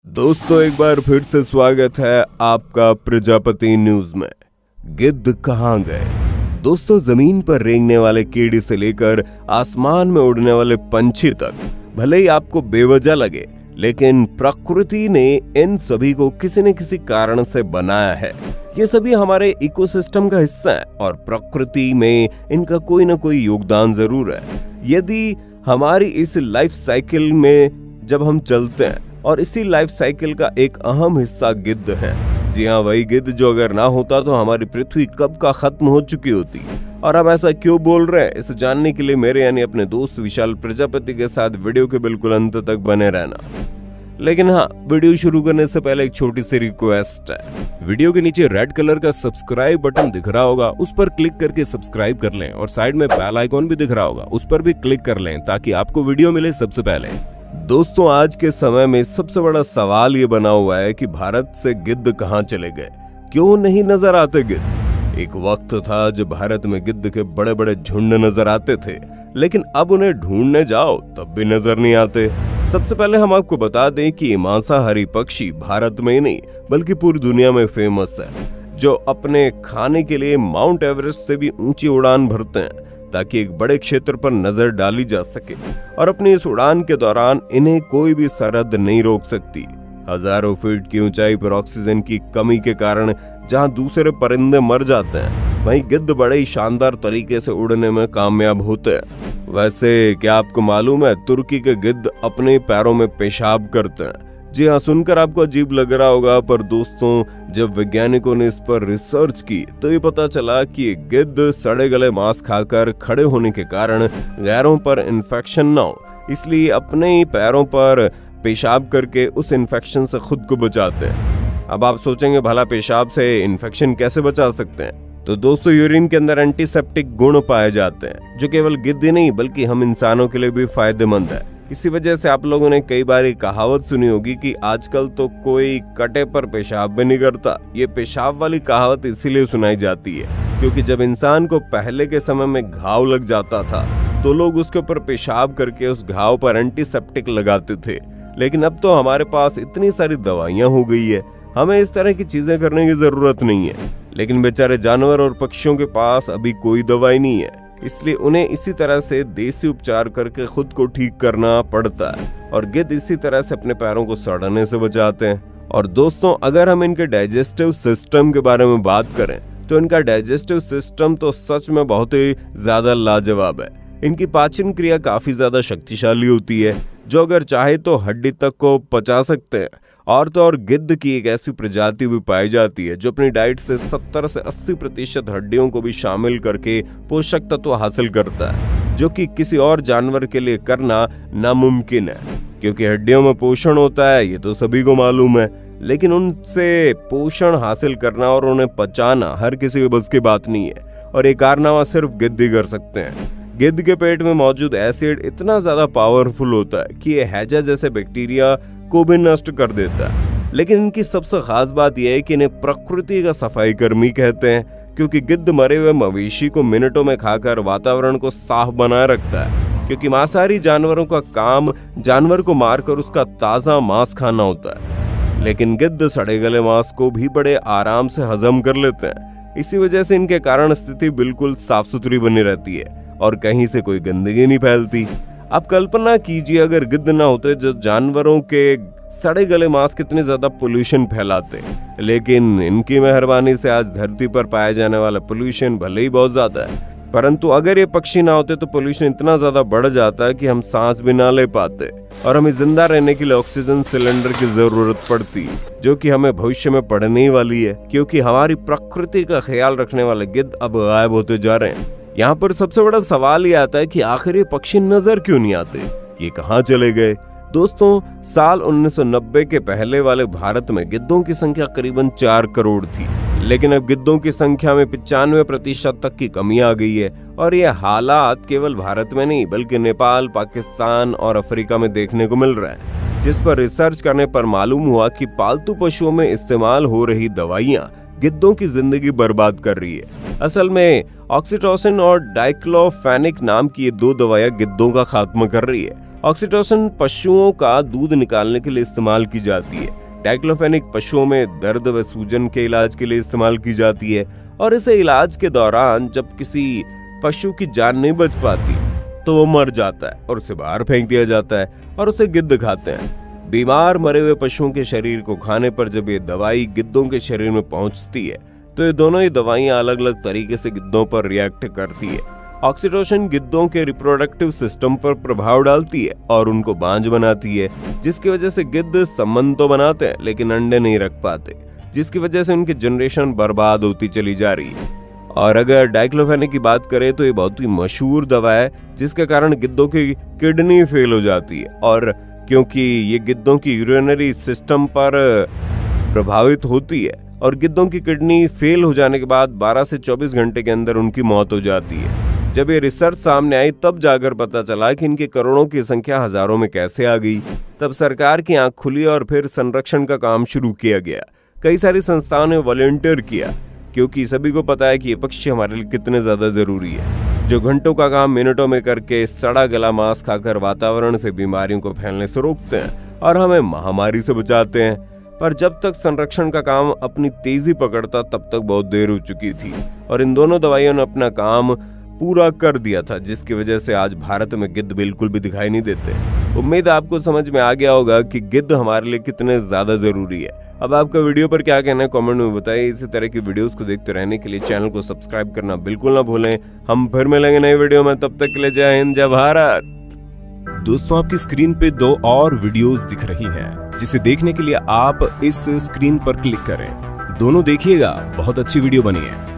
दोस्तों एक बार फिर से स्वागत है आपका प्रजापति न्यूज में। गिद्ध कहाँ गए? दोस्तों जमीन पर रेंगने वाले कीड़े से लेकर आसमान में उड़ने वाले पंछी तक भले ही आपको बेवजह लगे, लेकिन प्रकृति ने इन सभी को किसी न किसी कारण से बनाया है। ये सभी हमारे इकोसिस्टम का हिस्सा है और प्रकृति में इनका कोई ना कोई योगदान जरूर है। यदि हमारी इस लाइफ साइकिल में जब हम चलते हैं, और इसी लाइफ साइकिल का एक अहम हिस्सा गिद्ध है। जी हाँ, वही गिद्ध जो अगर ना होता तो हमारी पृथ्वी कब का खत्म हो चुकी होती। और अब ऐसा क्यों बोल रहे हैं, इसे जानने के लिए मेरे यानी अपने दोस्त विशाल प्रजापति के साथ वीडियो के बिल्कुल अंत तक बने रहना। लेकिन हाँ, वीडियो शुरू करने से पहले एक छोटी सी रिक्वेस्ट है। वीडियो के नीचे रेड कलर का सब्सक्राइब बटन दिख रहा होगा, उस पर क्लिक करके सब्सक्राइब कर लें और साइड में बेल आइकॉन भी दिख रहा होगा, उस पर भी क्लिक कर लें ताकि आपको वीडियो मिले सबसे पहले। दोस्तों आज के समय में सबसे बड़ा सवाल ये बना हुआ है कि भारत से गिद्ध कहाँ चले गए, क्यों नहीं नजर आते गिद्ध। एक वक्त था जब भारत में गिद्ध के बड़े बड़े झुंड नजर आते थे, लेकिन अब उन्हें ढूंढने जाओ तब भी नजर नहीं आते। सबसे पहले हम आपको बता दें कि ये मांसाहारी पक्षी भारत में ही नहीं बल्कि पूरी दुनिया में फेमस है, जो अपने खाने के लिए माउंट एवरेस्ट से भी ऊंची उड़ान भरते हैं ताकि एक बड़े क्षेत्र पर नजर डाली जा सके। और अपनी इस उड़ान के दौरान इन्हें कोई भी सरहद नहीं रोक सकती। हजारों फीट की ऊंचाई पर ऑक्सीजन की कमी के कारण जहां दूसरे परिंदे मर जाते हैं, वहीं गिद्ध बड़े ही शानदार तरीके से उड़ने में कामयाब होते हैं। वैसे क्या आपको मालूम है, तुर्की के गिद्ध अपने पैरों में पेशाब करते हैं। जी हाँ, सुनकर आपको अजीब लग रहा होगा, पर दोस्तों जब वैज्ञानिकों ने इस पर रिसर्च की तो ये पता चला कि गिद्ध सड़े गले मांस खाकर खड़े होने के कारण गैरों पर इन्फेक्शन न हो, इसलिए अपने ही पैरों पर पेशाब करके उस इन्फेक्शन से खुद को बचाते हैं। अब आप सोचेंगे भला पेशाब से इन्फेक्शन कैसे बचा सकते हैं? तो दोस्तों यूरिन के अंदर एंटीसेप्टिक गुण पाए जाते हैं, जो केवल गिद्ध ही नहीं बल्कि हम इंसानों के लिए भी फायदेमंद है। इसी वजह से आप लोगों ने कई बार एक कहावत सुनी होगी कि आजकल तो कोई कटे पर पेशाब भी नहीं करता। ये पेशाब वाली कहावत इसीलिए सुनाई जाती है क्योंकि जब इंसान को पहले के समय में घाव लग जाता था तो लोग उसके ऊपर पेशाब करके उस घाव पर एंटीसेप्टिक लगाते थे। लेकिन अब तो हमारे पास इतनी सारी दवाइयां हो गई है, हमें इस तरह की चीजें करने की जरूरत नहीं है। लेकिन बेचारे जानवर और पक्षियों के पास अभी कोई दवाई नहीं है, इसलिए उन्हें इसी तरह से देसी उपचार करके खुद को ठीक करना पड़ता है। और गिद्ध इसी तरह से अपने पैरों को सड़ने से बचाते हैं। और दोस्तों अगर हम इनके डाइजेस्टिव सिस्टम के बारे में बात करें तो इनका डाइजेस्टिव सिस्टम तो सच में बहुत ही ज्यादा लाजवाब है। इनकी पाचन क्रिया काफी ज्यादा शक्तिशाली होती है, जो अगर चाहे तो हड्डी तक को पचा सकते हैं। और तो और गिद्ध की एक ऐसी प्रजाति भी पाई जाती है जो अपनी डाइट से 70 से 80% हड्डियों को भी शामिल करके पोषक तत्व हासिल करता है, जो कि किसी और जानवर के लिए करना नामुमकिन है। क्योंकि हड्डियों में पोषण होता है ये तो सभी को मालूम है, लेकिन उनसे पोषण हासिल करना और उन्हें पचाना हर किसी के बस की बात नहीं है। और ये कारनामा सिर्फ गिद्ध ही कर सकते हैं। गिद्ध के पेट में मौजूद एसिड इतना ज्यादा पावरफुल होता है कि ये हैजा जैसे बैक्टीरिया को भी नष्ट कर देता है। लेकिन इनकी सबसे खास बात यह है कि इन्हें प्रकृति का सफाई कर्मी कहते हैं, क्योंकि गिद्ध मरे हुए मवेशी को मिनटों में खाकर वातावरण को साफ बनाए रखता है। क्योंकि मांसाहारी जानवरों का काम जानवर को मारकर उसका ताजा मांस खाना होता है, लेकिन गिद्ध सड़े गले मांस को भी बड़े आराम से हजम कर लेते हैं। इसी वजह से इनके कारण स्थिति बिल्कुल साफ सुथरी बनी रहती है और कहीं से कोई गंदगी नहीं फैलती। आप कल्पना कीजिए अगर गिद्ध ना होते जो जानवरों के सड़े गले मांस कितने ज्यादा पोल्यूशन फैलाते। लेकिन इनकी मेहरबानी से आज धरती पर पाए जाने वाला पोल्यूशन भले ही बहुत ज्यादा है, परंतु अगर ये पक्षी ना होते तो पोल्यूशन इतना ज्यादा बढ़ जाता है कि हम सांस भी ना ले पाते और हमें जिंदा रहने के लिए ऑक्सीजन सिलेंडर की जरूरत पड़ती, जो कि हमें भविष्य में पड़ने ही वाली है। क्योंकि हमारी प्रकृति का ख्याल रखने वाले गिद्ध अब गायब होते जा रहे हैं। यहाँ पर सबसे बड़ा सवाल ये आता है कि आखिर ये पक्षी नजर क्यों नहीं आते, ये कहाँ चले गए? दोस्तों साल 1990 के पहले वाले भारत में गिद्धों की संख्या करीबन 4 करोड़ थी, लेकिन अब गिद्धों की संख्या में 95% तक की कमी आ गई है। और ये हालात केवल भारत में नहीं बल्कि नेपाल, पाकिस्तान और अफ्रीका में देखने को मिल रहा है, जिस पर रिसर्च करने पर मालूम हुआ कि पालतू पशुओं में इस्तेमाल हो रही दवाइयाँ गिद्धों की जिंदगी बर्बाद कर रही है। असल में ऑक्सीटोसिन और डाइक्लोफेनिक नाम की ये 2 दवाइयां गिद्धों का खात्मा कर रही है। ऑक्सीटोसिन पशुओं का दूध निकालने के लिए इस्तेमाल की जाती है। डाइक्लोफेनेक पशुओं में दर्द व सूजन के इलाज के लिए इस्तेमाल की जाती है और इसे इलाज के दौरान जब किसी पशु की जान नहीं बच पाती तो वो मर जाता है और उसे बाहर फेंक दिया जाता है और उसे गिद्ध खाते हैं। बीमार मरे हुए पशुओं के शरीर को खाने पर जब ये दवाई गिद्धों के शरीर में पहुंचती है तो ये दोनों ही दवाइयां अलग अलग तरीके से गिद्धों पर रिएक्ट करती है। ऑक्सीटोसिन गिद्धों के रिप्रोडक्टिव सिस्टम पर प्रभाव डालती है और उनको बांझ बनाती है, जिसकी वजह से गिद्ध संबंध तो बनाते हैं लेकिन अंडे नहीं रख पाते, जिसकी वजह से उनकी जनरेशन बर्बाद होती चली जा रही है। और अगर डाइक्लोफेनेक की बात करें तो ये बहुत ही मशहूर दवा है जिसके कारण गिद्धों की किडनी फेल हो जाती है, और क्योंकि ये गिद्धों की यूरिनरी सिस्टम पर प्रभावित होती है और गिद्धों की किडनी फेल हो जाने के बाद 12 से 24 घंटे के अंदर उनकी मौत हो जाती है। जब ये रिसर्च सामने आई तब जाकर पता चला कि इनके करोड़ों की संख्या हजारों में कैसे आ गई। तब सरकार की आंख खुली और फिर संरक्षण का काम शुरू किया गया। कई सारी संस्थाओं ने वॉलंटियर किया क्योंकि सभी को पता है कि ये पक्षी हमारे लिए कितने ज्यादा जरूरी है, जो घंटों का काम मिनटों में करके सड़ा गला मांस खाकर वातावरण से बीमारियों को फैलने से रोकते हैं और हमें महामारी से बचाते हैं। पर जब तक संरक्षण का काम अपनी तेजी पकड़ता तब तक बहुत देर हो चुकी थी और इन दोनों दवाइयों ने अपना काम पूरा कर दिया था, जिसकी वजह से आज भारत में गिद्ध बिल्कुल भी दिखाई नहीं देते। उम्मीद आपको समझ में आ गया होगा कि गिद्ध हमारे लिए कितने ज्यादा जरूरी है। अब आपका वीडियो पर क्या कहना है कमेंट में बताइए। इसी तरह की वीडियोस को देखते रहने के लिए चैनल को सब्सक्राइब करना बिल्कुल ना भूलें। हम फिर मिलेंगे नई वीडियो में, तब तक के लिए जय हिंद जय भारत। दोस्तों, आपकी स्क्रीन पे 2 और वीडियोस दिख रही हैं, जिसे देखने के लिए आप इस स्क्रीन पर क्लिक करें। दोनों देखिएगा, बहुत अच्छी वीडियो बनी है।